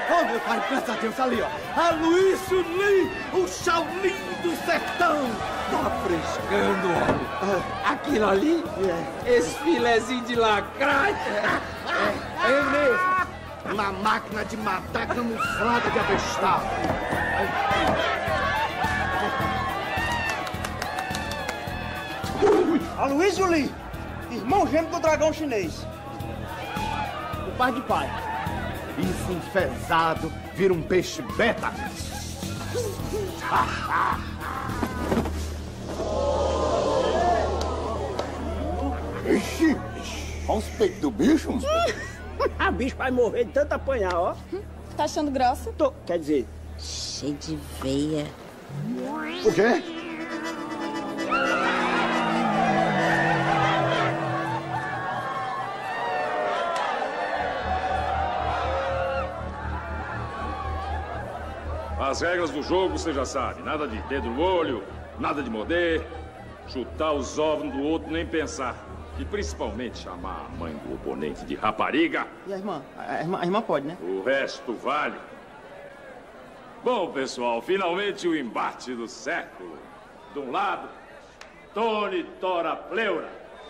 Oh, meu pai, presta atenção ali, ó. Aloysio Lee, o Shaolin do sertão. Tá frescando, homem. Aquilo ali? Esse filezinho de lacraia? É mesmo. Uma máquina de matar camuflada de abestal. Aloysio Lee, irmão gêmeo do dragão chinês. O pai de pai. Isso enfesado vira um peixe beta. Ixi, olha os peitos do bicho. A bicho vai morrer de tanto apanhar, ó. Tá achando grossa? Tô, quer dizer... Cheio de veia. O quê? As regras do jogo você já sabe. Nada de dedo no olho, nada de morder, chutar os ovos do outro, nem pensar. E principalmente chamar a mãe do oponente de rapariga. E a irmã? A irmã pode, né? O resto vale. Bom, pessoal, finalmente o embate do século. De um lado, Tony Tora Pleura.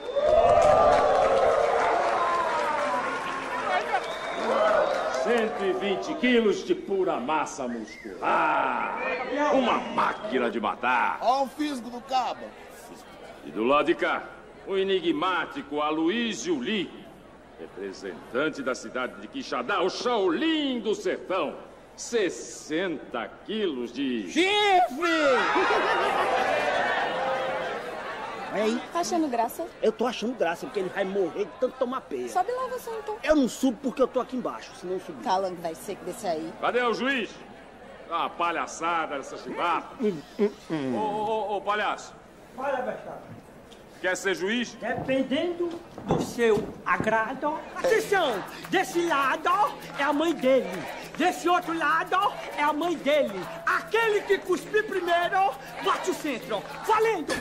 ...120 quilos de pura massa muscular. Uma máquina de matar. Olha o físico do cabo. E do lado de cá, o enigmático Aloysio Lee, representante da cidade de Quixadá, o Shaolin do sertão. 60 quilos de... Chifre! Aí, Tá achando graça? eu tô achando graça, porque ele vai morrer de tanto tomar peia. Sobe lá você então. Eu não subo porque eu tô aqui embaixo, se não subir. Calango vai ser que desse aí. Cadê o juiz? Tá uma palhaçada nessa chibata. Ô, palhaço, Olha, bestado. quer ser juiz? Dependendo do seu agrado. Atenção! Desse lado é a mãe dele. Desse outro lado é a mãe dele. Aquele que cuspir primeiro, bate o centro. Valendo!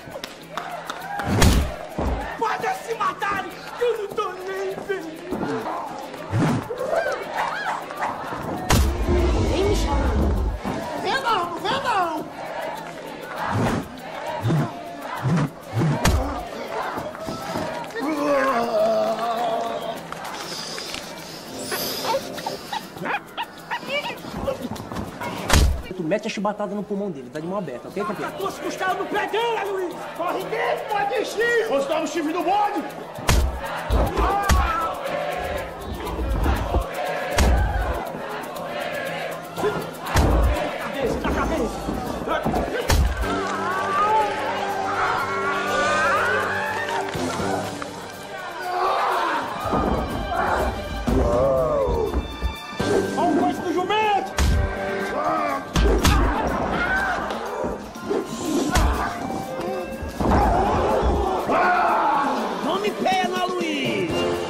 Pode se matar, que eu não tô nem vendo. Vem, Michel. Vem não, vem não! Tu mete a chibatada no pulmão dele, tá de mão aberta, ok, campeão? Tá tuas costelas no pé dele, Luiz! Corre dentro, pode encher! Você dá no chifre do bode! Na cabeça! Olha o coice do jumento! Tome pé na Luiz!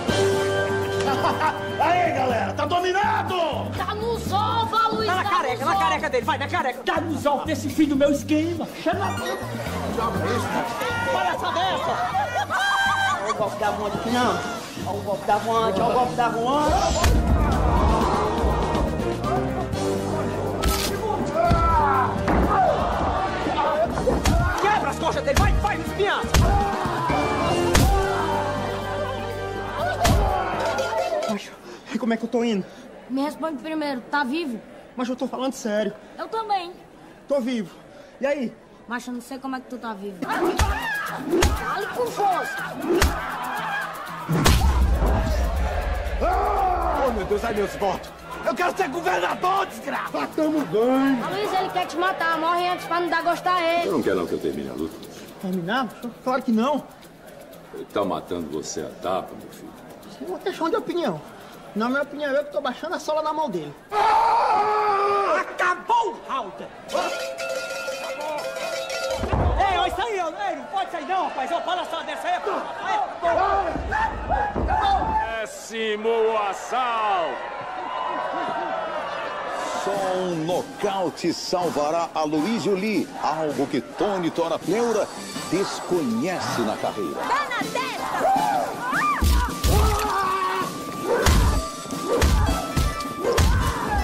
Aí, galera, tá dominado! Tá nos ovos, Luiz. Tá na careca dele, vai, na careca. Dá nos ovos desse filho do meu esquema. Chama a Olha essa dessa. Olha o golpe da voante aqui, não. Olha o golpe da voante, olha o golpe da voante. Quebra as costas dele, vai, espinhaça. Macho, e como é que eu tô indo? Me responde primeiro, tá vivo? Mas eu tô falando sério. Eu também. Tô vivo. E aí? Mas eu não sei como é que tu tá vivo. Fale com força. Oh, meu Deus, ai, meus votos. Eu quero ser governador, desgraça. Tá tamo bem. A Luiz, ele quer te matar. Morre antes pra não dar gosto a ele. Eu não quero não que eu termine a luta. Terminar? Claro que não. Ele tá matando você a tapa, meu filho. Isso é uma questão de opinião. Na minha opinião, eu que tô baixando a sola na mão dele. Acabou o round! Ei, olha isso aí, ei, não pode sair não, rapaz. Uma palhaçada dessa aí, Péssimo assalto! Só um nocaute salvará Aloysio Lee, algo que Tony Tora Pleura desconhece na carreira. Dá na testa!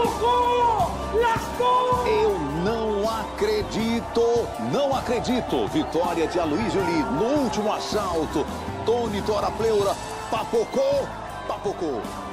Papocou! Lascou! Eu não acredito! Não acredito! Vitória de Aloysio Lee no último assalto. Tony Tora Pleura papocou! Papocou!